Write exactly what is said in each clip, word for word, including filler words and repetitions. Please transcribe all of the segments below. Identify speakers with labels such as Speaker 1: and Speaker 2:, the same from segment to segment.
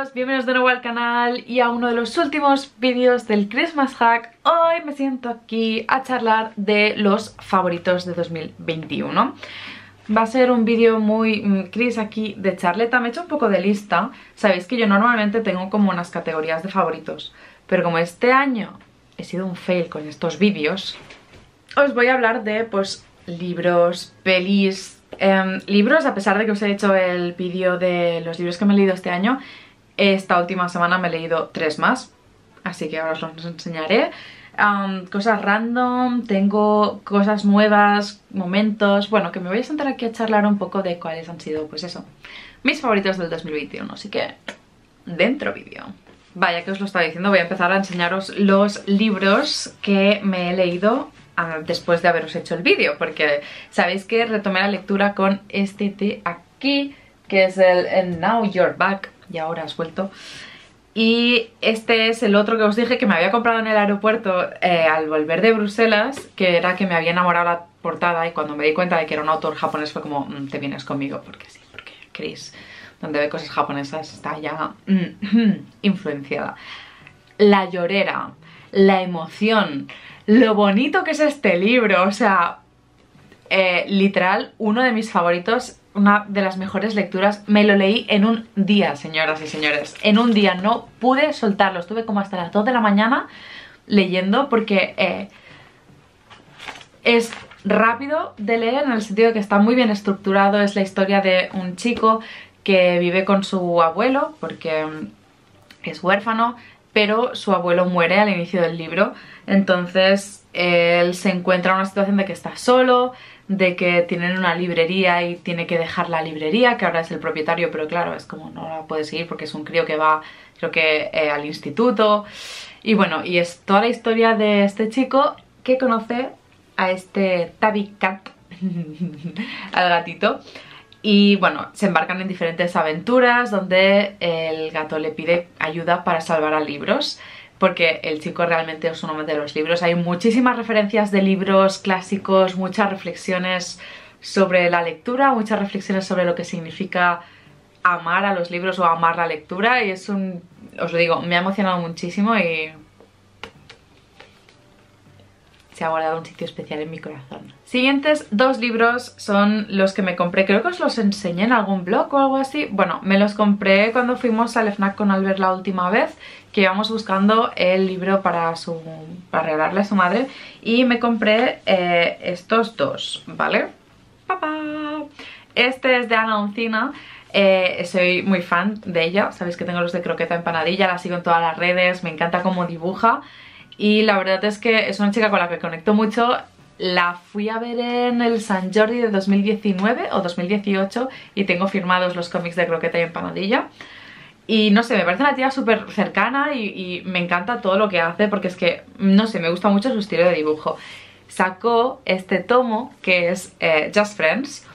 Speaker 1: chicos, bienvenidos de nuevo al canal y a uno de los últimos vídeos del Christmas Hack. Hoy me siento aquí a charlar de los favoritos de dos mil veintiuno. Va a ser un vídeo muy Chris aquí de charleta. Me he hecho un poco de lista. Sabéis que yo normalmente tengo como unas categorías de favoritos, pero como este año he sido un fail con estos vídeos, os voy a hablar de pues libros, pelis, eh, libros. A pesar de que os he hecho el vídeo de los libros que me he leído este año, esta última semana me he leído tres más, así que ahora os los enseñaré. Um, cosas random, tengo cosas nuevas, momentos, bueno, que me voy a sentar aquí a charlar un poco de cuáles han sido, pues eso, mis favoritos del dos mil veintiuno, así que dentro vídeo. Vaya que os lo estaba diciendo, voy a empezar a enseñaros los libros que me he leído uh, después de haberos hecho el vídeo, porque sabéis que retomé la lectura con este de aquí, que es el, el Now You're Back, y ahora has vuelto. Y este es el otro que os dije que me había comprado en el aeropuerto eh, al volver de Bruselas, que era que me había enamorado la portada, y cuando me di cuenta de que era un autor japonés fue como, mmm, te vienes conmigo, porque sí, porque Chris, donde ve cosas japonesas, está ya mm, influenciada. La llorera, la emoción, lo bonito que es este libro, o sea, eh, literal, uno de mis favoritos. Una de las mejores lecturas. Me lo leí en un día, señoras y señores. En un día, no pude soltarlo. Estuve como hasta las dos de la mañana leyendo porque eh, es rápido de leer, en el sentido de que está muy bien estructurado. Es la historia de un chico que vive con su abuelo porque es huérfano, pero su abuelo muere al inicio del libro. Entonces él se encuentra en una situación de que está solo, de que tienen una librería y tiene que dejar la librería, que ahora es el propietario, pero claro, es como no la puede seguir porque es un crío que va, creo que eh, al instituto. Y bueno, y es toda la historia de este chico que conoce a este Tabby Cat, al gatito. Y bueno, se embarcan en diferentes aventuras donde el gato le pide ayuda para salvar a libros, porque el chico realmente es un amante de los libros. Hay muchísimas referencias de libros clásicos, muchas reflexiones sobre la lectura, muchas reflexiones sobre lo que significa amar a los libros o amar la lectura, y es un, os lo digo, me ha emocionado muchísimo y se ha guardado un sitio especial en mi corazón. Siguientes dos libros son los que me compré, creo que os los enseñé en algún blog o algo así. Bueno, me los compré cuando fuimos al FNAC con Albert la última vez, que íbamos buscando el libro para, su, para regalarle a su madre, y me compré eh, estos dos, ¿vale? ¡Papá! Este es de Ana Uncina. Eh, soy muy fan de ella, sabéis que tengo los de Croqueta Empanadilla, la sigo en todas las redes, me encanta cómo dibuja. Y la verdad es que es una chica con la que conecto mucho. La fui a ver en el San Jordi de dos mil diecinueve o dos mil dieciocho y tengo firmados los cómics de Croqueta y Empanadilla. Y no sé, me parece una tía súper cercana y, y me encanta todo lo que hace, porque es que, no sé, me gusta mucho su estilo de dibujo. Sacó este tomo que es eh, Just Friends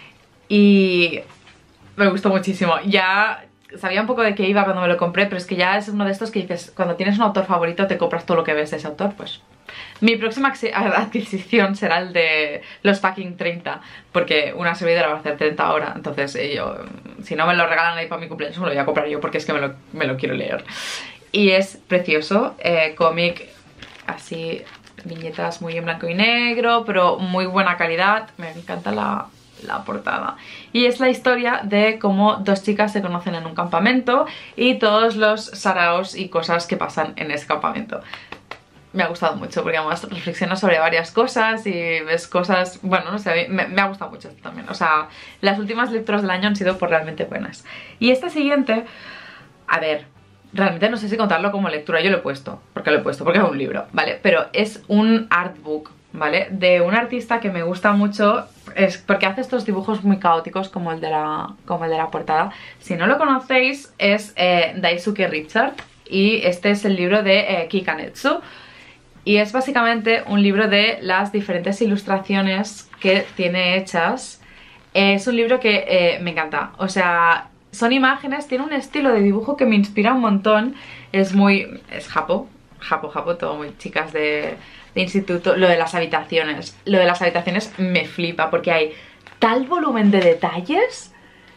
Speaker 1: y me gustó muchísimo. Ya sabía un poco de qué iba cuando me lo compré, pero es que ya es uno de estos que dices, cuando tienes un autor favorito te compras todo lo que ves de ese autor. Pues mi próxima adquisición será el de los fucking treinta, porque una servidora va a hacer treinta ahora. Entonces eh, yo, si no me lo regalan ahí para mi cumpleaños, me lo voy a comprar yo, porque es que me lo, me lo quiero leer. Y es precioso, eh, cómic así, viñetas muy en blanco y negro, pero muy buena calidad. Me encanta la... la portada, y es la historia de cómo dos chicas se conocen en un campamento y todos los saraos y cosas que pasan en ese campamento. Me ha gustado mucho porque además reflexiona sobre varias cosas y ves cosas, bueno, no sé, me, me ha gustado mucho esto también. O sea, las últimas lecturas del año han sido pues realmente buenas. Y esta siguiente, a ver, realmente no sé si contarlo como lectura, yo lo he puesto, porque lo he puesto, porque es un libro, ¿vale? Pero es un artbook, ¿vale? De un artista que me gusta mucho, es porque hace estos dibujos muy caóticos como el de la, como el de la portada. Si no lo conocéis, es eh, Daisuke Richard, y este es el libro de eh, Kikanetsu, y es básicamente un libro de las diferentes ilustraciones que tiene hechas. Eh, es un libro que eh, me encanta, o sea, son imágenes, tiene un estilo de dibujo que me inspira un montón, es muy... es japo, japo, japo, todo muy chicas de... de instituto. Lo de las habitaciones, lo de las habitaciones me flipa porque hay tal volumen de detalles.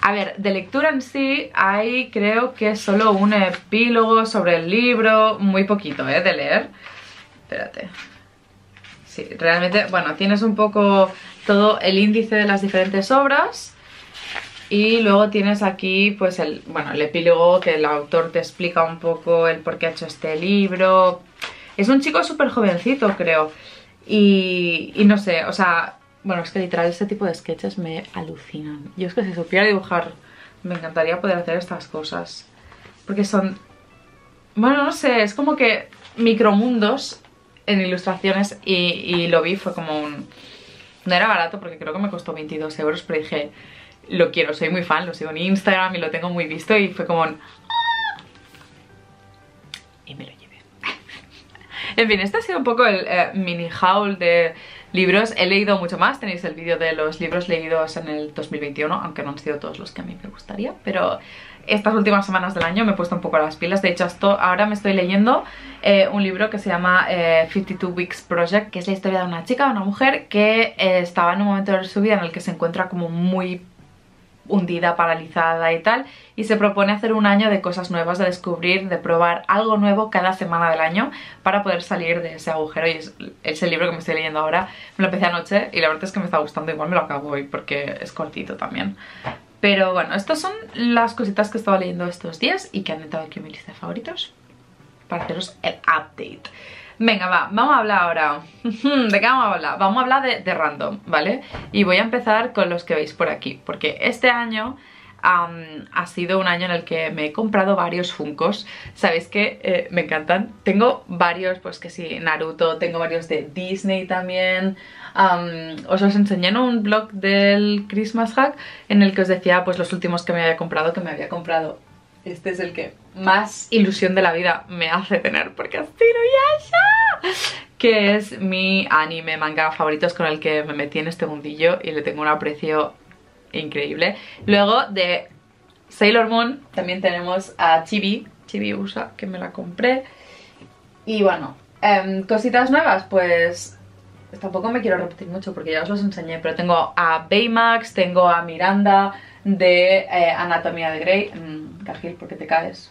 Speaker 1: A ver, de lectura en sí hay creo que solo un epílogo sobre el libro, muy poquito, ¿eh? De leer. Espérate. Sí, realmente, bueno, tienes un poco todo el índice de las diferentes obras. Y luego tienes aquí, pues, el, bueno, el epílogo que el autor te explica un poco el por qué ha hecho este libro. Es un chico súper jovencito, creo. Y, y no sé, o sea, bueno, es que literal este tipo de sketches me alucinan. Yo es que si supiera dibujar, me encantaría poder hacer estas cosas. Porque son, bueno, no sé, es como que micromundos en ilustraciones y, y lo vi, fue como un... No era barato porque creo que me costó veintidós euros, pero dije... Lo quiero, soy muy fan, lo sigo en Instagram y lo tengo muy visto y fue como un... Y me lo llevé. En fin, este ha sido un poco el eh, mini haul de libros. He leído mucho más, tenéis el vídeo de los libros leídos en el dos mil veintiuno, aunque no han sido todos los que a mí me gustaría, pero estas últimas semanas del año me he puesto un poco las pilas. De hecho, esto, ahora me estoy leyendo eh, un libro que se llama eh, cincuenta y dos Weeks Project, que es la historia de una chica, una mujer que eh, estaba en un momento de su vida en el que se encuentra como muy... hundida, paralizada y tal, y se propone hacer un año de cosas nuevas, de descubrir, de probar algo nuevo cada semana del año para poder salir de ese agujero. Y es, es el libro que me estoy leyendo ahora. Me lo empecé anoche y la verdad es que me está gustando, igual me lo acabo hoy porque es cortito también. Pero bueno, estas son las cositas que he estado leyendo estos días y que han entrado aquí en mi lista de favoritos para haceros el update. Venga, va, vamos a hablar ahora. ¿De qué vamos a hablar? Vamos a hablar de, de random, ¿vale? Y voy a empezar con los que veis por aquí, porque este año um, ha sido un año en el que me he comprado varios Funkos. Sabéis que eh, me encantan. Tengo varios, pues que sí, Naruto, tengo varios de Disney también. Um, os los enseñé en un blog del Christmas Hack en el que os decía pues los últimos que me había comprado, que me había comprado. Este es el que más ilusión de la vida me hace tener, porque es Inuyasha, que es mi anime manga favoritos con el que me metí en este mundillo y le tengo un aprecio increíble. Luego de Sailor Moon también tenemos a Chibi, Chibi Usa, que me la compré. Y bueno, eh, cositas nuevas, pues tampoco me quiero repetir mucho porque ya os los enseñé, pero tengo a Baymax, tengo a Miranda de eh, Anatomía de Grey. Mm, Cargill, ¿por qué te caes?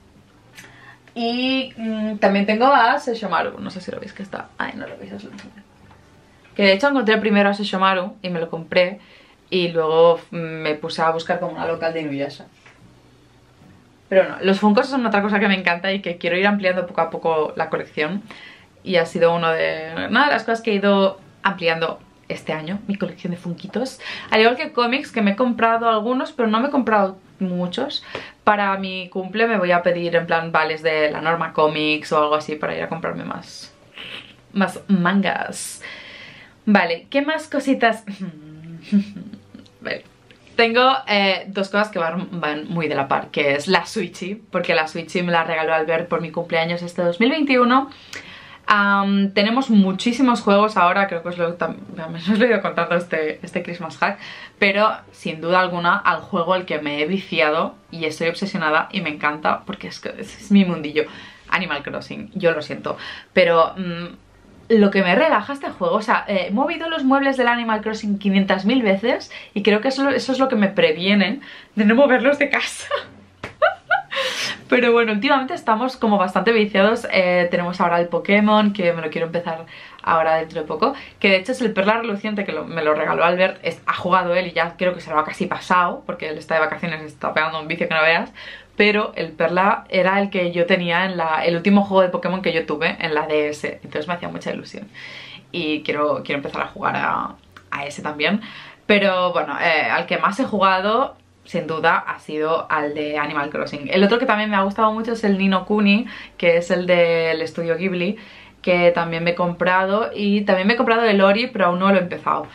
Speaker 1: Y mm, también tengo a Sesshomaru, no sé si lo veis que está... Ay, no lo veis, os lo enseño. Que de hecho encontré primero a Sesshomaru y me lo compré y luego me puse a buscar como una local de Inuyasha. Pero no, los Funkos son otra cosa que me encanta y que quiero ir ampliando poco a poco la colección. Y ha sido uno de, una de las cosas que he ido ampliando este año, mi colección de funkitos. Al igual que cómics, que me he comprado algunos, pero no me he comprado muchos. Para mi cumple me voy a pedir en plan vales de la Norma Comics o algo así para ir a comprarme más, más mangas. Vale, ¿qué más cositas? Vale. Tengo eh, dos cosas que van, van muy de la par, que es la Switchy, porque la Switchy me la regaló Albert por mi cumpleaños este dos mil veintiuno. Um, tenemos muchísimos juegos ahora, creo que os lo, os lo he ido contando este, este Christmas Hack, pero sin duda alguna al juego al que me he viciado y estoy obsesionada y me encanta porque es, que es mi mundillo, Animal Crossing. Yo lo siento, pero um, lo que me relaja este juego, o sea, eh, he movido los muebles del Animal Crossing quinientas mil veces y creo que eso, eso es lo que me previene de no moverlos de casa. Pero bueno, últimamente estamos como bastante viciados. eh, Tenemos ahora el Pokémon, que me lo quiero empezar ahora dentro de poco, que de hecho es el Perla Reluciente, que lo, me lo regaló Albert. es, Ha jugado él y ya creo que se lo ha casi pasado, porque él está de vacaciones y está pegando un vicio que no veas. Pero el Perla era el que yo tenía en la, el último juego de Pokémon que yo tuve en la D S, entonces me hacía mucha ilusión y quiero, quiero empezar a jugar a, a ese también. Pero bueno, eh, al que más he jugado sin duda ha sido al de Animal Crossing. El otro que también me ha gustado mucho es el Ni no Kuni, que es el del estudio Ghibli, que también me he comprado. Y también me he comprado el Ori, pero aún no lo he empezado.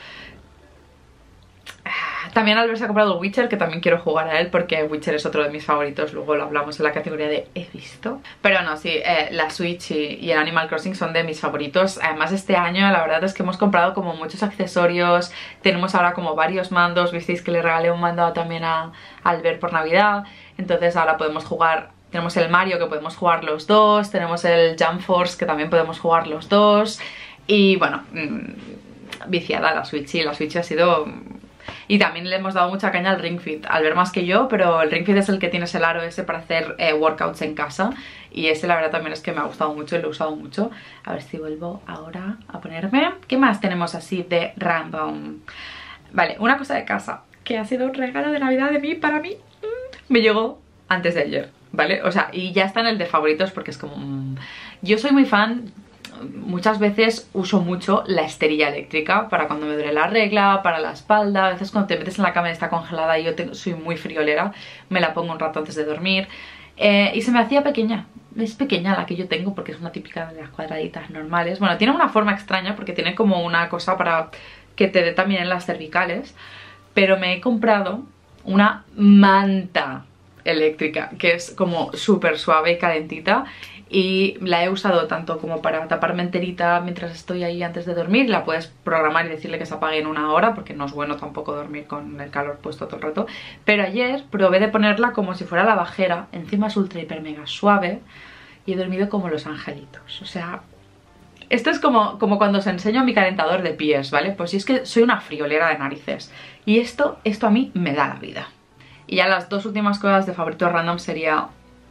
Speaker 1: También Albert se ha comprado el Witcher, que también quiero jugar a él porque Witcher es otro de mis favoritos. Luego lo hablamos en la categoría de he visto. Pero no, sí, eh, la Switch y, y el Animal Crossing son de mis favoritos. Además este año la verdad es que hemos comprado como muchos accesorios. Tenemos ahora como varios mandos. Visteis que le regalé un mando también a, a Albert por Navidad. Entonces ahora podemos jugar. Tenemos el Mario, que podemos jugar los dos. Tenemos el Jump Force, que también podemos jugar los dos. Y bueno, mmm, viciada la Switch. Y la Switch ha sido... Y también le hemos dado mucha caña al Ring Fit, al ver más que yo, pero el Ring Fit es el que tienes el aro ese para hacer eh, workouts en casa. Y ese la verdad también es que me ha gustado mucho y lo he usado mucho. A ver si vuelvo ahora a ponerme. ¿Qué más tenemos así de random? Vale, una cosa de casa que ha sido un regalo de Navidad de mí para mí. Me llegó antes de ayer, ¿vale? O sea, y ya está en el de favoritos porque es como... Mmm, yo soy muy fan... Muchas veces uso mucho la esterilla eléctrica para cuando me duele la regla, para la espalda. A veces cuando te metes en la cama y está congelada y yo tengo, soy muy friolera, me la pongo un rato antes de dormir. Eh, y se me hacía pequeña. Es pequeña la que yo tengo porque es una típica de las cuadraditas normales. Bueno, tiene una forma extraña porque tiene como una cosa para que te dé también en las cervicales. Pero me he comprado una manta eléctrica que es como súper suave y calentita. Y la he usado tanto como para taparme enterita mientras estoy ahí antes de dormir. La puedes programar y decirle que se apague en una hora porque no es bueno tampoco dormir con el calor puesto todo el rato. Pero ayer probé de ponerla como si fuera lavajera. Encima es ultra hiper mega suave y he dormido como los angelitos. O sea, esto es como, como cuando os enseño mi calentador de pies, ¿vale? Pues si es que soy una friolera de narices. Y esto, esto a mí me da la vida. Y ya las dos últimas cosas de favoritos random sería...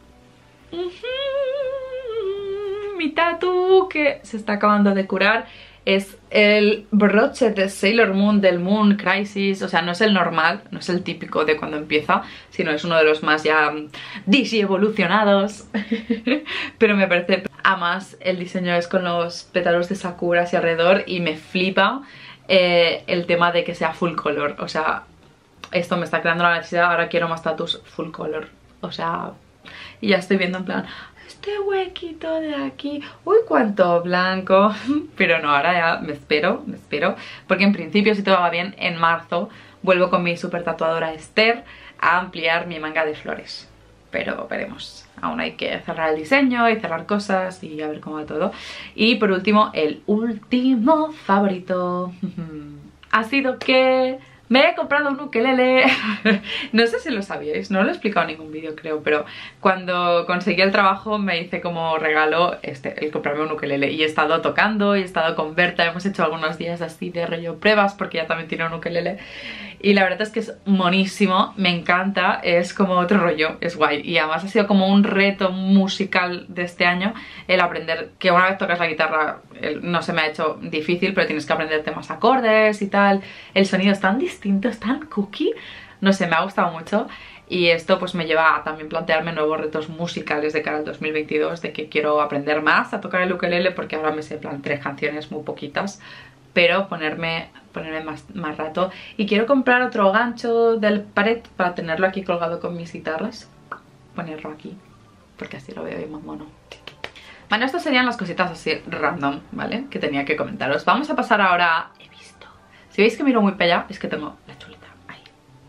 Speaker 1: mi tatu que se está acabando de curar es el broche de Sailor Moon del Moon Crisis. O sea, no es el normal, no es el típico de cuando empieza, sino es uno de los más ya digi evolucionados. Pero me parece... Además el diseño es con los pétalos de sakura hacia alrededor y me flipa eh, el tema de que sea full color. O sea, esto me está creando la necesidad, ahora quiero más tatus full color. O sea, y ya estoy viendo en plan... este huequito de aquí, uy cuánto blanco. Pero no, ahora ya me espero, me espero porque en principio, si todo va bien, en marzo vuelvo con mi super tatuadora Esther a ampliar mi manga de flores. Pero veremos, aún hay que cerrar el diseño y cerrar cosas y a ver cómo va todo. Y por último, el último favorito ha sido que... me he comprado un ukelele. No sé si lo sabíais, no lo he explicado en ningún vídeo creo, pero cuando conseguí el trabajo me hice como regalo este, el comprarme un ukelele. Y he estado tocando y he estado con Berta, hemos hecho algunos días así de rollo pruebas porque ella también tiene un ukelele. Y la verdad es que es monísimo, me encanta, es como otro rollo, es guay. Y además ha sido como un reto musical de este año el aprender, que una vez tocas la guitarra no se me ha hecho difícil, pero tienes que aprenderte más acordes y tal. El sonido es tan distinto, es tan cookie, no sé, me ha gustado mucho. Y esto pues me lleva a también plantearme nuevos retos musicales de cara al dos mil veintidós, de que quiero aprender más a tocar el ukelele porque ahora me sé en plan tres canciones, muy poquitas, pero ponerme, ponerme más, más rato. Y quiero comprar otro gancho del pared para tenerlo aquí colgado con mis guitarras, ponerlo aquí, porque así lo veo bien más mono. Bueno, estas serían las cositas así random, ¿vale? Que tenía que comentaros. Vamos a pasar ahora... He visto... Si veis que miro muy para allá, es que tengo la chuleta ahí.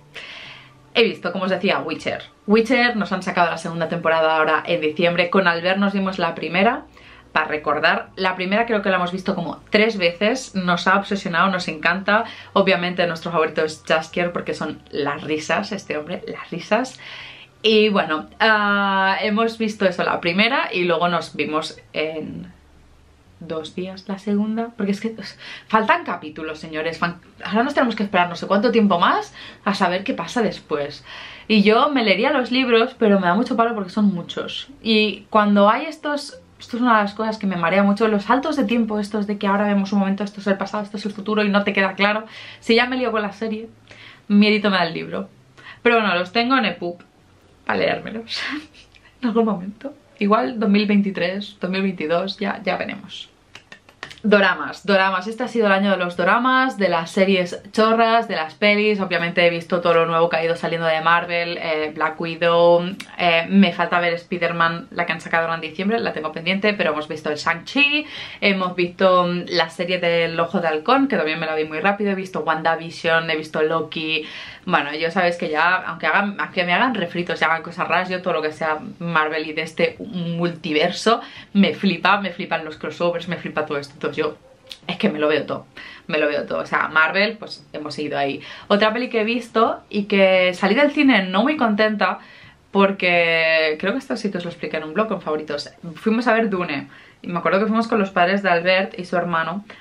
Speaker 1: He visto, como os decía, Witcher. Witcher nos han sacado la segunda temporada ahora en diciembre. Con Albert nos vimos la primera. Para recordar, la primera creo que la hemos visto como tres veces. Nos ha obsesionado, nos encanta. Obviamente nuestro favorito es Jaskier porque son las risas, este hombre, las risas. Y bueno, uh, hemos visto eso la primera y luego nos vimos en dos días la segunda. Porque es que pues, faltan capítulos, señores. Ahora nos tenemos que esperar no sé cuánto tiempo más a saber qué pasa después. Y yo me leería los libros, pero me da mucho palo porque son muchos. Y cuando hay estos... Esto es una de las cosas que me marea mucho, los saltos de tiempo estos de que ahora vemos un momento, esto es el pasado, esto es el futuro y no te queda claro. Si ya me lío con la serie, miedito me da el libro. Pero bueno, los tengo en EPUB para leérmelos en algún momento. Igual dos mil veintitrés, dos mil veintidós, ya, ya veremos. Doramas, doramas, este ha sido el año de los doramas, de las series chorras, de las pelis. Obviamente he visto todo lo nuevo que ha ido saliendo de Marvel, eh, Black Widow, eh, me falta ver Spider-Man, la que han sacado ahora en diciembre, la tengo pendiente, pero hemos visto el Shang-Chi, hemos visto um, la serie del Ojo de Halcón, que también me la vi muy rápido, he visto WandaVision, he visto Loki. Bueno, yo sabéis que ya, aunque, hagan, aunque me hagan refritos y hagan cosas raras, yo todo lo que sea Marvel y de este multiverso me flipa, me flipan los crossovers, me flipa todo esto. Entonces yo, es que me lo veo todo, me lo veo todo. O sea, Marvel, pues hemos ido ahí. Otra peli que he visto y que salí del cine no muy contenta porque creo que esto sí que os lo expliqué en un blog con favoritos. Fuimos a ver Dune y me acuerdo que fuimos con los padres de Albert y su hermano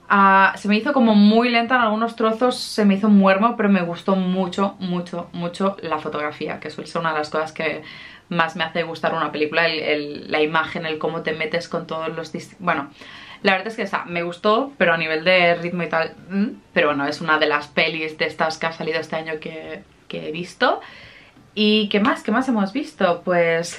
Speaker 1: Uh, se me hizo como muy lenta en algunos trozos, se me hizo muermo, pero me gustó mucho, mucho, mucho la fotografía, que suele ser una de las cosas que más me hace gustar una película, el, el, la imagen, el cómo te metes con todos los... Bueno, la verdad es que o sea, me gustó, pero a nivel de ritmo y tal, mm, pero bueno, es una de las pelis de estas que ha salido este año que, que he visto. ¿Y qué más? ¿Qué más hemos visto? Pues...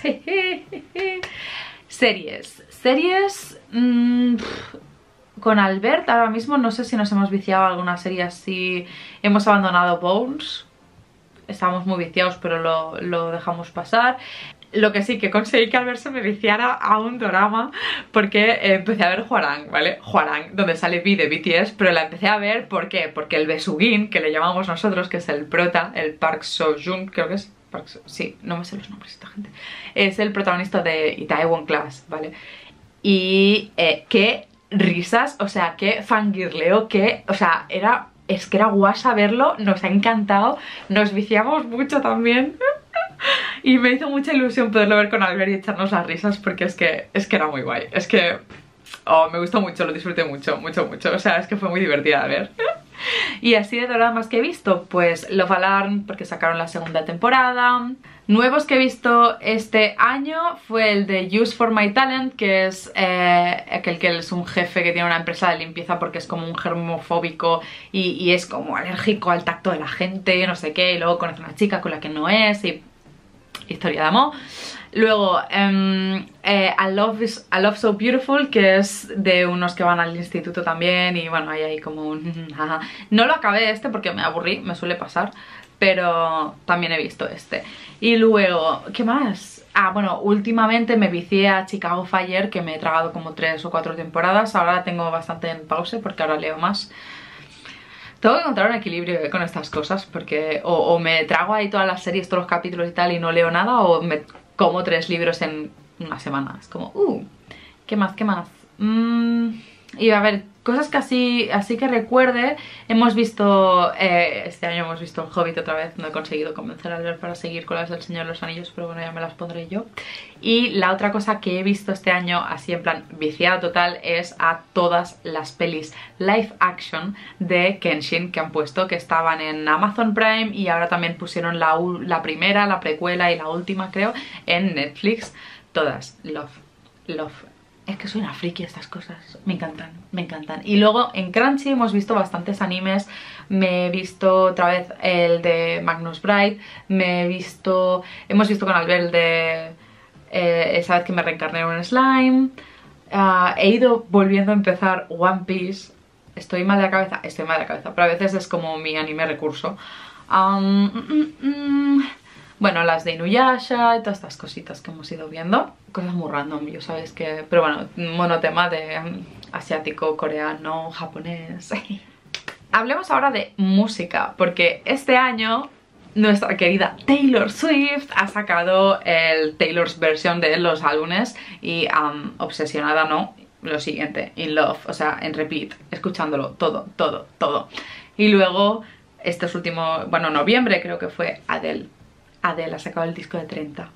Speaker 1: series. Series... Mmm, con Albert ahora mismo no sé si nos hemos viciado alguna serie así. Hemos abandonado Bones. Estábamos muy viciados pero lo, lo dejamos pasar. Lo que sí, que conseguí que Albert se me viciara a un drama porque eh, empecé a ver Hwarang, ¿vale? Hwarang, donde sale V de B T S, pero la empecé a ver, ¿por qué? Porque el Besugin, que le llamamos nosotros, que es el prota, el Park Seo-joon, creo que es Park So- sí, no me sé los nombres de esta gente, es el protagonista de Itaewon Class, ¿vale? Y eh, qué risas, o sea, qué fangirleo, qué, o sea, era, es que era guasa verlo, nos ha encantado, nos viciamos mucho también. Y me hizo mucha ilusión poderlo ver con Albert y echarnos las risas porque es que, es que era muy guay. Es que oh, me gustó mucho, lo disfruté mucho, mucho, mucho. O sea, es que fue muy divertida de ver. Y así de dramas que he visto, pues Love Alarm, porque sacaron la segunda temporada. Nuevos que he visto este año fue el de Use for My Talent, que es eh, aquel que es un jefe que tiene una empresa de limpieza porque es como un germofóbico y, y es como alérgico al tacto de la gente, no sé qué, y luego conoce a una chica con la que no es y... historia de amor. Luego um, eh, A, Love is, A Love So Beautiful, que es de unos que van al instituto también y bueno, hay ahí como un... no lo acabé este porque me aburrí, me suele pasar, pero también he visto este. Y luego, ¿qué más? Ah, bueno, últimamente me vicié a Chicago Fire, que me he tragado como tres o cuatro temporadas. Ahora la tengo bastante en pause porque ahora leo más. Tengo que encontrar un equilibrio con estas cosas porque o, o me trago ahí todas las series, todos los capítulos y tal y no leo nada, o me como tres libros en una semana. Es como, uh, ¿qué más? ¿Qué más? Mm, y a ver, cosas que así, así que recuerde. Hemos visto, eh, este año hemos visto El Hobbit otra vez. No he conseguido convencer a Albert para seguir con las del Señor de los Anillos, pero bueno, ya me las pondré yo. Y la otra cosa que he visto este año, así en plan viciada total, es a todas las pelis live action de Kenshin que han puesto, que estaban en Amazon Prime y ahora también pusieron la, la primera, la precuela y la última creo en Netflix. Todas, love, love. Es que soy una friki de estas cosas, me encantan, me encantan. Y luego en Crunchy hemos visto bastantes animes. Me he visto otra vez el de Magnus Bride, me he visto, hemos visto con Albert el de eh, esa vez que me reencarné en un slime. Uh, he ido volviendo a empezar One Piece. Estoy mal de la cabeza, estoy mal de la cabeza, pero a veces es como mi anime recurso. Um, mm, mm, Bueno, las de Inuyasha y todas estas cositas que hemos ido viendo. Cosas muy random, yo sabéis que... Pero bueno, monotema de um, asiático, coreano, japonés. Hablemos ahora de música, porque este año nuestra querida Taylor Swift ha sacado el Taylor's version de los álbumes y um, obsesionada, ¿no? Lo siguiente, in love, o sea, en repeat, escuchándolo todo, todo, todo. Y luego, estos últimos, bueno, noviembre creo que fue Adele. Adele ha sacado el disco de treinta.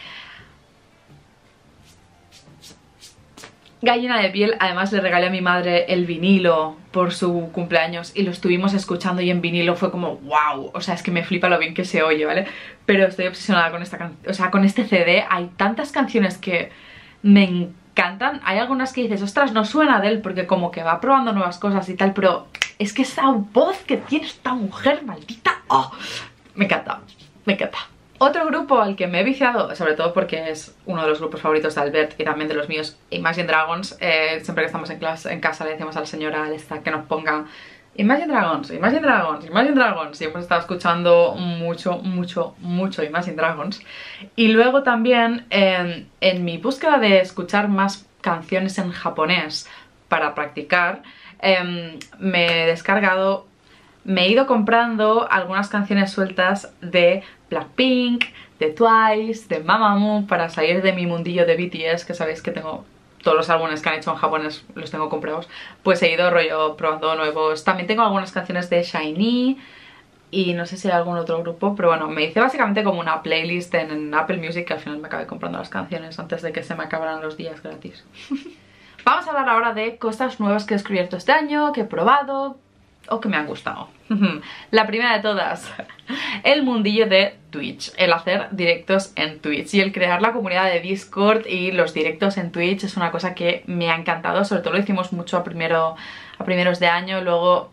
Speaker 1: Gallina de piel, además le regalé a mi madre el vinilo por su cumpleaños y lo estuvimos escuchando y en vinilo fue como wow, o sea, es que me flipa lo bien que se oye, ¿vale? Pero estoy obsesionada con esta canción, o sea, con este C D. Hay tantas canciones que me encantan, hay algunas que dices, ostras, no suena de él porque como que va probando nuevas cosas y tal, pero es que esa voz que tiene esta mujer maldita, oh, me encanta, me encanta. Otro grupo al que me he viciado, sobre todo porque es uno de los grupos favoritos de Albert y también de los míos, Imagine Dragons. eh, Siempre que estamos en, clase, en casa le decimos al señor Alesta que nos ponga Imagine Dragons, Imagine Dragons, Imagine Dragons. Y hemos estado escuchando mucho, mucho, mucho Imagine Dragons. Y luego también eh, en mi búsqueda de escuchar más canciones en japonés para practicar, eh, me he descargado... Me he ido comprando algunas canciones sueltas de Blackpink, de Twice, de Mamamoo, para salir de mi mundillo de B T S, que sabéis que tengo todos los álbumes que han hecho en japonés, los tengo comprados. Pues he ido rollo probando nuevos. También tengo algunas canciones de SHINee y no sé si hay algún otro grupo, pero bueno, me hice básicamente como una playlist en, en Apple Music, que al final me acabé comprando las canciones antes de que se me acabaran los días gratis. Vamos a hablar ahora de cosas nuevas que he descubierto este año, que he probado o que me han gustado. La primera de todas, el mundillo de Twitch, el hacer directos en Twitch y el crear la comunidad de Discord y los directos en Twitch es una cosa que me ha encantado. Sobre todo lo hicimos mucho a, primero, a primeros de año, luego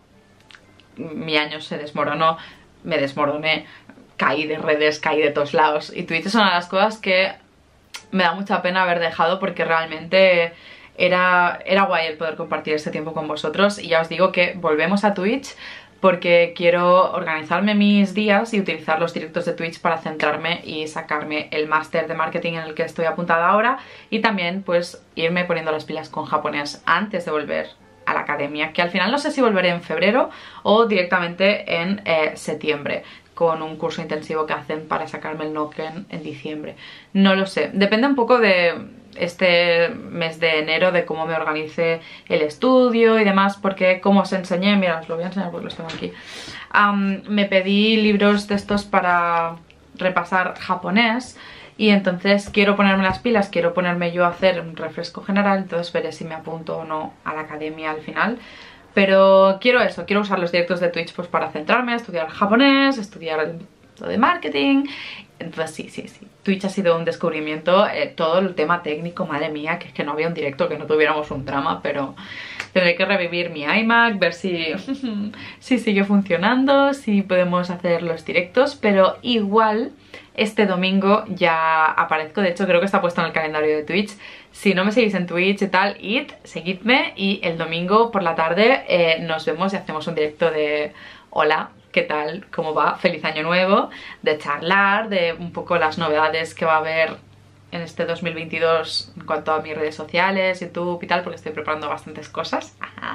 Speaker 1: mi año se desmoronó, me desmoroné, caí de redes, caí de todos lados y Twitch es una de las cosas que me da mucha pena haber dejado porque realmente era, era guay el poder compartir este tiempo con vosotros. Y ya os digo que volvemos a Twitch porque quiero organizarme mis días y utilizar los directos de Twitch para centrarme y sacarme el máster de marketing en el que estoy apuntada ahora y también pues irme poniendo las pilas con japonés antes de volver a la academia, que al final no sé si volveré en febrero o directamente en eh, septiembre con un curso intensivo que hacen para sacarme el Noken en diciembre. No lo sé, depende un poco de este mes de enero, de cómo me organice el estudio y demás, porque como os enseñé, mira, os lo voy a enseñar porque los tengo aquí, um, me pedí libros de estos para repasar japonés y entonces quiero ponerme las pilas, quiero ponerme yo a hacer un refresco general, entonces veré si me apunto o no a la academia al final. Pero quiero eso, quiero usar los directos de Twitch pues para centrarme, estudiar japonés, estudiar lo de marketing. Entonces sí, sí, sí, Twitch ha sido un descubrimiento, eh, todo el tema técnico, madre mía, que es que no había un directo, que no tuviéramos un trama, pero tendré que revivir mi iMac, ver si, si sigue funcionando, si podemos hacer los directos, pero igual este domingo ya aparezco, de hecho creo que está puesto en el calendario de Twitch. Si no me seguís en Twitch y tal, id, seguidme y el domingo por la tarde eh, nos vemos y hacemos un directo de hola, ¿qué tal? ¿Cómo va? Feliz año nuevo, de charlar, de un poco las novedades que va a haber en este dos mil veintidós en cuanto a mis redes sociales, YouTube y tal, porque estoy preparando bastantes cosas.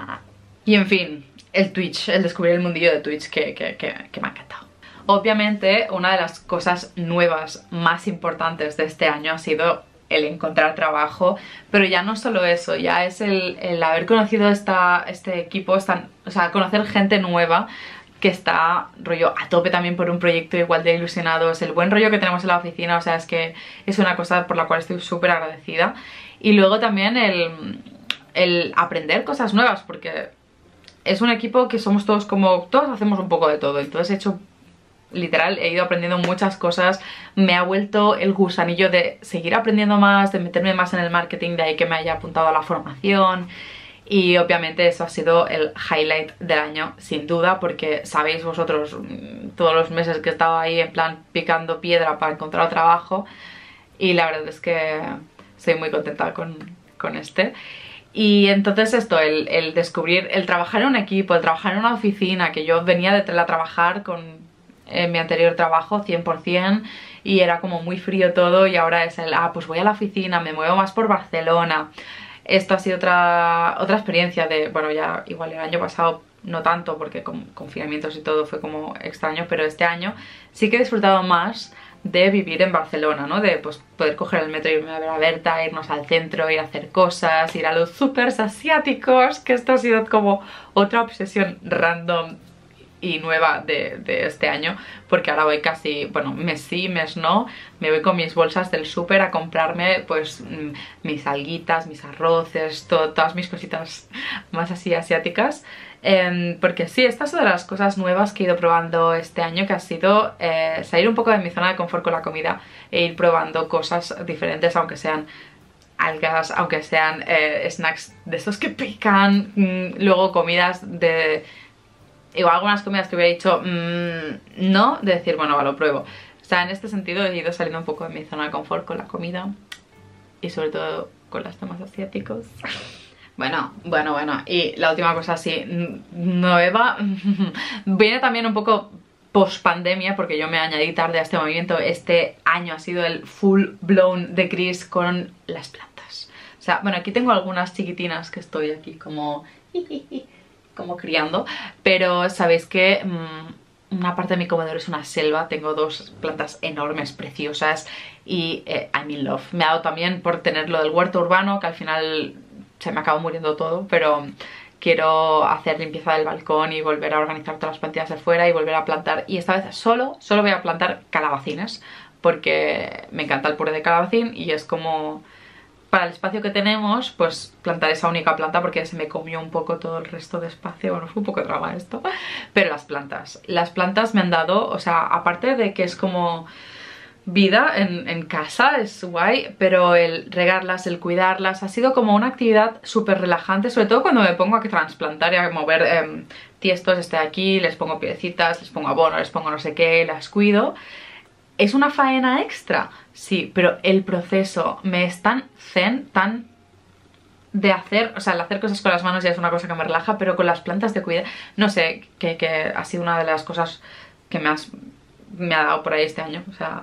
Speaker 1: Y en fin, el Twitch, el descubrir el mundillo de Twitch que, que, que, que me ha encantado. Obviamente, una de las cosas nuevas más importantes de este año ha sido el encontrar trabajo, pero ya no solo eso, ya es el, el haber conocido esta, este equipo, esta, o sea, conocer gente nueva que está rollo a tope también por un proyecto igual de ilusionados, el buen rollo que tenemos en la oficina, o sea, es que es una cosa por la cual estoy súper agradecida. Y luego también el, el aprender cosas nuevas, porque es un equipo que somos todos como, todos hacemos un poco de todo, entonces he hecho literal, he ido aprendiendo muchas cosas, me ha vuelto el gusanillo de seguir aprendiendo más, de meterme más en el marketing, de ahí que me haya apuntado a la formación. Y obviamente eso ha sido el highlight del año, sin duda, porque sabéis vosotros todos los meses que he estado ahí en plan picando piedra para encontrar trabajo y la verdad es que estoy muy contenta con, con este. Y entonces esto, el, el descubrir, el trabajar en un equipo, el trabajar en una oficina, que yo venía de teletrabajar con en mi anterior trabajo cien por cien y era como muy frío todo y ahora es el, ah, pues voy a la oficina, me muevo más por Barcelona. Esto ha sido otra, otra experiencia de, bueno, ya igual el año pasado no tanto porque con confinamientos y todo fue como extraño, pero este año sí que he disfrutado más de vivir en Barcelona, ¿no? De pues poder coger el metro y irme a ver a Berta, irnos al centro, ir a hacer cosas, ir a los supers asiáticos, que esto ha sido como otra obsesión random y nueva de, de este año, porque ahora voy casi, bueno, mes sí, mes no, me voy con mis bolsas del súper a comprarme pues mmm, mis alguitas, mis arroces, to todas mis cositas más así asiáticas, eh, porque sí, esta es una de las cosas nuevas que he ido probando este año, que ha sido eh, salir un poco de mi zona de confort con la comida e ir probando cosas diferentes, aunque sean algas, aunque sean eh, snacks de estos que pican, mmm, luego comidas de igual algunas comidas que hubiera dicho mmm, no, de decir, bueno, va, lo pruebo. O sea, en este sentido he ido saliendo un poco de mi zona de confort con la comida y sobre todo con los temas asiáticos. Bueno, bueno, bueno. Y la última cosa así nueva viene también un poco post pandemia, porque yo me añadí tarde a este movimiento. Este año ha sido el full blown de Chris con las plantas. O sea, bueno, aquí tengo algunas chiquitinas que estoy aquí como como criando, pero sabéis que mmm, una parte de mi comedor es una selva, tengo dos plantas enormes, preciosas y eh, I'm in love. Me ha dado también por tener lo del huerto urbano, que al final se me acabó muriendo todo, pero quiero hacer limpieza del balcón y volver a organizar todas las plantillas de fuera y volver a plantar, y esta vez solo, solo voy a plantar calabacines, porque me encanta el puré de calabacín y es como para el espacio que tenemos, pues plantar esa única planta porque se me comió un poco todo el resto de espacio. Bueno, fue un poco drama esto. Pero las plantas, las plantas me han dado, o sea, aparte de que es como vida en, en casa, es guay, pero el regarlas, el cuidarlas, ha sido como una actividad súper relajante, sobre todo cuando me pongo a trasplantar y a mover eh, tiestos, esté aquí, les pongo piedecitas, les pongo abono, les pongo no sé qué, las cuido. ¿Es una faena extra? Sí, pero el proceso me es tan zen, tan de hacer, o sea, el hacer cosas con las manos ya es una cosa que me relaja, pero con las plantas de cuidar, no sé, que, que ha sido una de las cosas que me, has, me ha dado por ahí este año, o sea,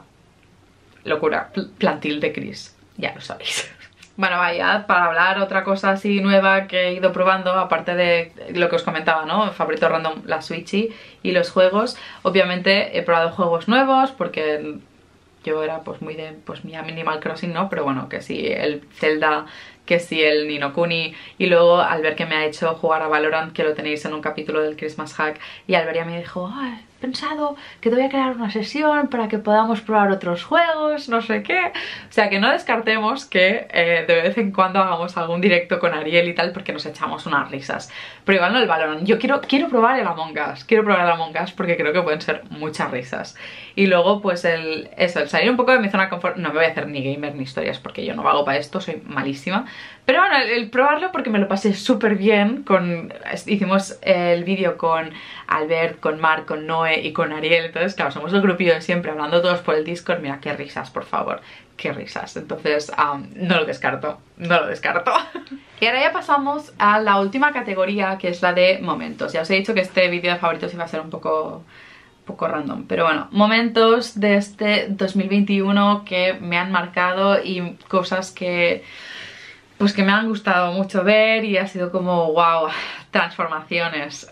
Speaker 1: locura, plantil de Chris, ya lo sabéis. Bueno, vaya, para hablar otra cosa así nueva que he ido probando, aparte de lo que os comentaba, ¿no? Favorito random, la Switchy y los juegos. Obviamente he probado juegos nuevos porque yo era pues muy de pues mi Animal Crossing, ¿no? Pero bueno, que sí, el Zelda, que sí, el Ni no Kuni. Y luego al ver que me ha hecho jugar a Valorant, que lo tenéis en un capítulo del Christmas Hack, y Alberia me dijo, ah, he pensado que te voy a crear una sesión para que podamos probar otros juegos, no sé qué. O sea, que no descartemos que eh, de vez en cuando hagamos algún directo con Ariel y tal, porque nos echamos unas risas. Pero igual no el Valorant. Yo quiero, quiero probar el Among Us, quiero probar el Among Us porque creo que pueden ser muchas risas. Y luego pues el, eso, el salir un poco de mi zona de confort. No me voy a hacer ni gamer ni historias porque yo no valgo para esto, soy malísima. Pero bueno, el, el probarlo porque me lo pasé súper bien con... Hicimos el vídeo con Albert, con Marc, con Noé y con Ariel. Entonces, claro, somos el grupillo de siempre hablando todos por el Discord. Mira, qué risas, por favor, qué risas. Entonces, um, no lo descarto, no lo descarto. Y ahora ya pasamos a la última categoría, que es la de momentos. Ya os he dicho que este vídeo de favoritos iba a ser un poco... poco random, pero bueno, momentos de este dos mil veintiuno que me han marcado y cosas que pues que me han gustado mucho ver y ha sido como wow, transformaciones.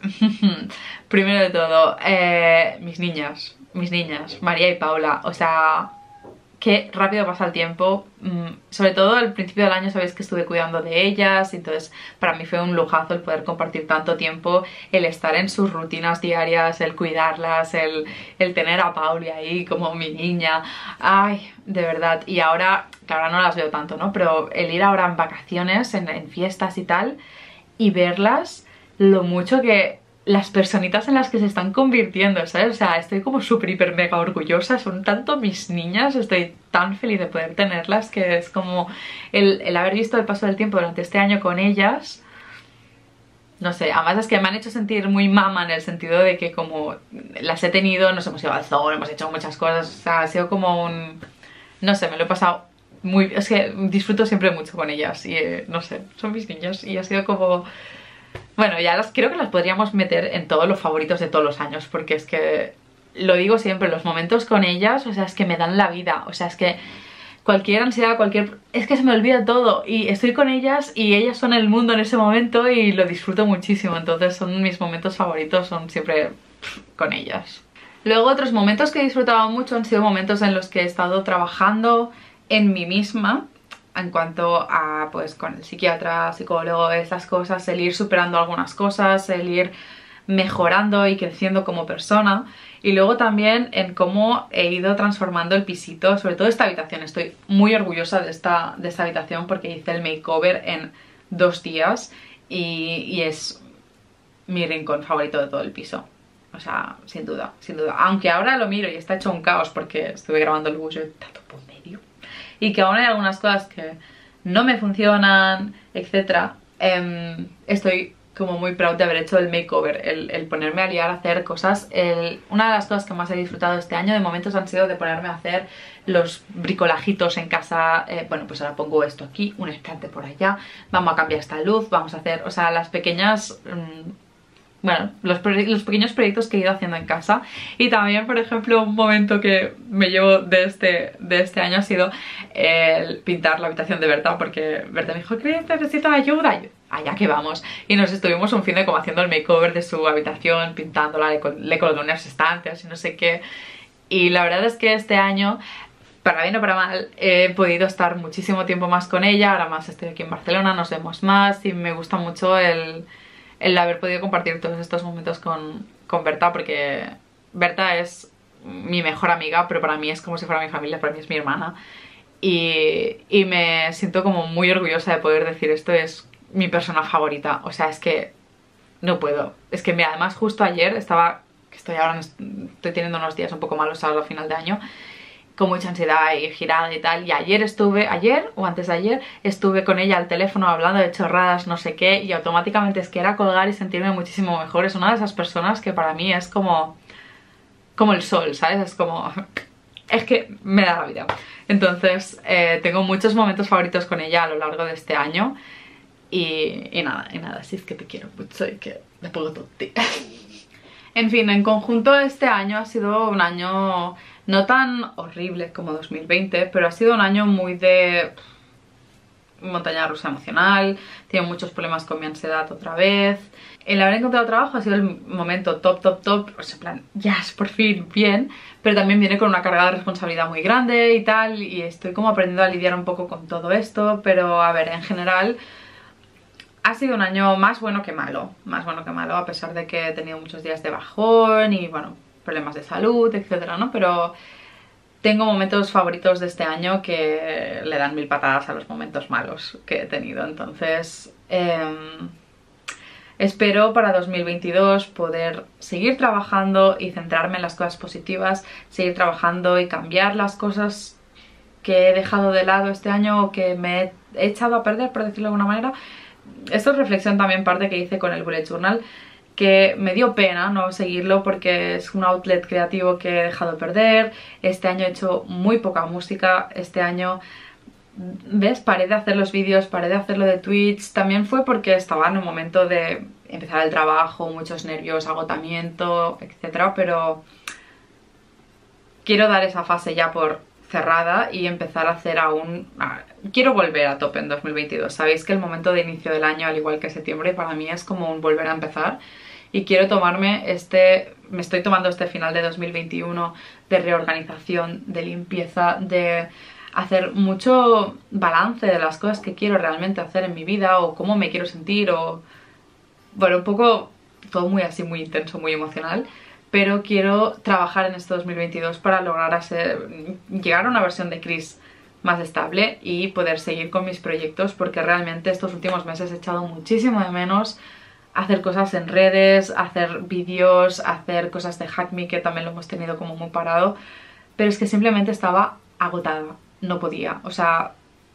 Speaker 1: Primero de todo, eh, mis niñas, mis niñas, María y Paula, o sea, qué rápido pasa el tiempo. Sobre todo al principio del año sabéis que estuve cuidando de ellas, entonces para mí fue un lujazo el poder compartir tanto tiempo, el estar en sus rutinas diarias, el cuidarlas, el, el tener a Pauli ahí como mi niña. Ay, de verdad. Y ahora, que ahora no las veo tanto, ¿no? Pero el ir ahora en vacaciones, en, en fiestas y tal, y verlas, lo mucho que... las personitas en las que se están convirtiendo, ¿sabes? O sea, estoy como súper, hiper, mega orgullosa. Son tanto mis niñas, estoy tan feliz de poder tenerlas, que es como el, el haber visto el paso del tiempo durante este año con ellas. No sé, además es que me han hecho sentir muy mama en el sentido de que como las he tenido, nos hemos ido al zoo, hemos hecho muchas cosas, o sea, ha sido como un... no sé, me lo he pasado muy... es que disfruto siempre mucho con ellas y eh, no sé, son mis niñas y ha sido como... Bueno, ya las creo que las podríamos meter en todos los favoritos de todos los años, porque es que, lo digo siempre, los momentos con ellas, o sea, es que me dan la vida, o sea, es que cualquier ansiedad, cualquier... es que se me olvida todo y estoy con ellas y ellas son el mundo en ese momento y lo disfruto muchísimo, entonces son mis momentos favoritos, son siempre pff, con ellas. Luego otros momentos que he disfrutado mucho han sido momentos en los que he estado trabajando en mí misma, en cuanto a, pues, con el psiquiatra, psicólogo, esas cosas, el ir superando algunas cosas, el ir mejorando y creciendo como persona. Y luego también en cómo he ido transformando el pisito, sobre todo esta habitación. Estoy muy orgullosa de esta, de esta habitación porque hice el makeover en dos días y, y es mi rincón favorito de todo el piso. O sea, sin duda, sin duda. Aunque ahora lo miro y está hecho un caos porque estuve grabando el bullo tanto por medio. Y que aún hay algunas cosas que no me funcionan, etcétera. Eh, estoy como muy proud de haber hecho el makeover, el, el ponerme a liar a hacer cosas. El, una de las cosas que más he disfrutado este año de momentos han sido de ponerme a hacer los bricolajitos en casa. Eh, bueno, pues ahora pongo esto aquí, un estante por allá, vamos a cambiar esta luz, vamos a hacer, o sea, las pequeñas... Mmm, bueno, los, los pequeños proyectos que he ido haciendo en casa. Y también, por ejemplo, un momento que me llevo de este, de este año ha sido el pintar la habitación de Berta, porque Berta me dijo, ¿crees que necesito ayuda? Y yo, allá que vamos. Y nos estuvimos un fin de como haciendo el makeover de su habitación, pintándola, le, col le colgué unas estantes y no sé qué. Y la verdad es que este año, para bien o para mal, he podido estar muchísimo tiempo más con ella. Ahora más estoy aquí en Barcelona, nos vemos más y me gusta mucho el... el haber podido compartir todos estos momentos con, con Berta, porque Berta es mi mejor amiga, pero para mí es como si fuera mi familia, para mí es mi hermana. y, y me siento como muy orgullosa de poder decir esto, es mi persona favorita. O sea, es que no puedo. Es que mira, además justo ayer estaba, estoy ahora, estoy teniendo unos días un poco malos ahora a final de año, con mucha ansiedad y girada y tal, y ayer estuve, ayer o antes de ayer, estuve con ella al teléfono hablando de chorradas, no sé qué, y automáticamente es que era colgar y sentirme muchísimo mejor. Es una de esas personas que para mí es como, como el sol, ¿sabes? Es como, es que me da la vida. Entonces, eh, tengo muchos momentos favoritos con ella a lo largo de este año, y, y nada, y nada, si es que te quiero mucho y que le pongo todo ti. En fin, en conjunto este año ha sido un año no tan horrible como dos mil veinte, pero ha sido un año muy de montaña rusa emocional. Tengo muchos problemas con mi ansiedad otra vez. El haber encontrado trabajo ha sido el momento top, top, top. O sea, en plan, ya es por fin bien, pero también viene con una carga de responsabilidad muy grande y tal, y estoy como aprendiendo a lidiar un poco con todo esto. Pero a ver, en general ha sido un año más bueno que malo, más bueno que malo, a pesar de que he tenido muchos días de bajón y, bueno, problemas de salud, etcétera, ¿no? Pero tengo momentos favoritos de este año que le dan mil patadas a los momentos malos que he tenido. Entonces, eh, espero para dos mil veintidós poder seguir trabajando y centrarme en las cosas positivas, seguir trabajando y cambiar las cosas que he dejado de lado este año o que me he echado a perder, por decirlo de alguna manera. Esto es reflexión también parte que hice con el bullet journal, que me dio pena no seguirlo porque es un outlet creativo que he dejado perder. Este año he hecho muy poca música, este año, ¿ves? Paré de hacer los vídeos, paré de hacerlo de Twitch. También fue porque estaba en un momento de empezar el trabajo, muchos nervios, agotamiento, etcétera. Pero quiero dar esa fase ya por cerrada y empezar a hacer aún... Quiero volver a tope en dos mil veintidós. Sabéis que el momento de inicio del año, al igual que septiembre, para mí es como un volver a empezar. Y quiero tomarme este... Me estoy tomando este final de dos mil veintiuno de reorganización, de limpieza, de hacer mucho balance de las cosas que quiero realmente hacer en mi vida o cómo me quiero sentir o... Bueno, un poco todo muy así, muy intenso, muy emocional. Pero quiero trabajar en este dos mil veintidós para lograr hacer, llegar a una versión de Chris más estable y poder seguir con mis proyectos, porque realmente estos últimos meses he echado muchísimo de menos hacer cosas en redes, hacer vídeos, hacer cosas de Hack Me, que también lo hemos tenido como muy parado, pero es que simplemente estaba agotada, no podía, o sea...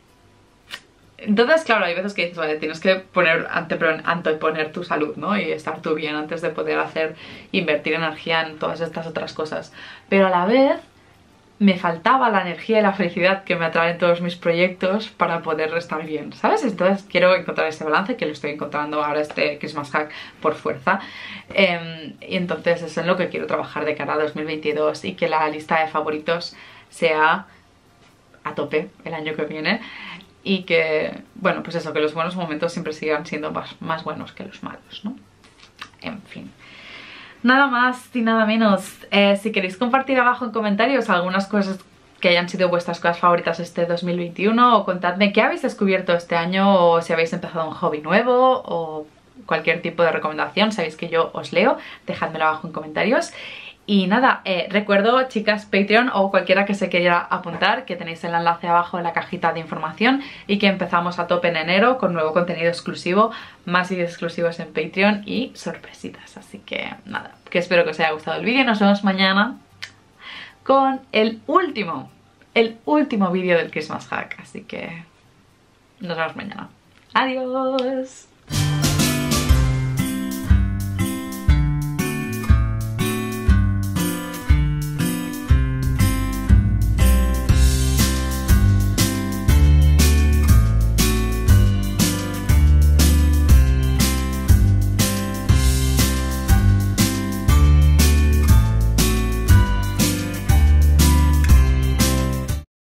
Speaker 1: Entonces, claro, hay veces que dices, vale, tienes que poner anteponer tu salud, ¿no? Y estar tú bien antes de poder hacer, invertir energía en todas estas otras cosas. Pero a la vez me faltaba la energía y la felicidad que me atraen todos mis proyectos para poder estar bien, ¿sabes? Entonces quiero encontrar ese balance, que lo estoy encontrando ahora este Christmas Hack por fuerza. Eh, y entonces es en lo que quiero trabajar de cara a dos mil veintidós y que la lista de favoritos sea a tope el año que viene. Y que, bueno, pues eso, que los buenos momentos siempre sigan siendo más, más buenos que los malos, ¿no? En fin. Nada más y nada menos. Eh, si queréis compartir abajo en comentarios algunas cosas que hayan sido vuestras cosas favoritas este dos mil veintiuno, o contadme qué habéis descubierto este año, o si habéis empezado un hobby nuevo, o cualquier tipo de recomendación, sabéis que yo os leo, dejádmelo abajo en comentarios. Y nada, eh, recuerdo, chicas, Patreon o cualquiera que se quiera apuntar, que tenéis el enlace abajo en la cajita de información, y que empezamos a tope en enero con nuevo contenido exclusivo, más vídeos exclusivos en Patreon y sorpresitas. Así que nada, que espero que os haya gustado el vídeo. Nos vemos mañana con el último, el último vídeo del Christmas Hack. Así que nos vemos mañana. Adiós.